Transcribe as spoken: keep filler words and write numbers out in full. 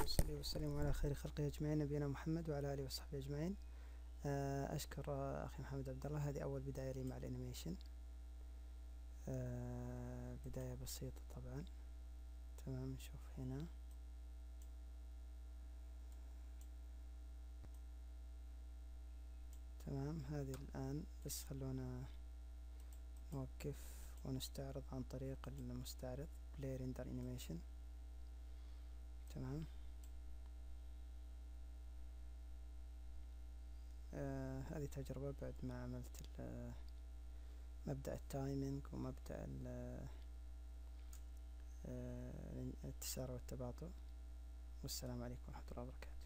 وصلي وسلم على خير خلقه أجمعين نبينا محمد وعلى آله وصحبه أجمعين. أشكر أخي محمد عبد الله. هذه أول بداية لي مع الأنيميشن، بداية بسيطة طبعا. تمام، نشوف هنا. تمام، هذه الآن بس خلونا نوقف ونستعرض عن طريق المستعرض Play Render Animation. تمام. آه هذه تجربة بعد ما عملت مبدأ التايمينج ومبدأ التسارع والتباطؤ. والسلام عليكم ورحمة الله وبركاته.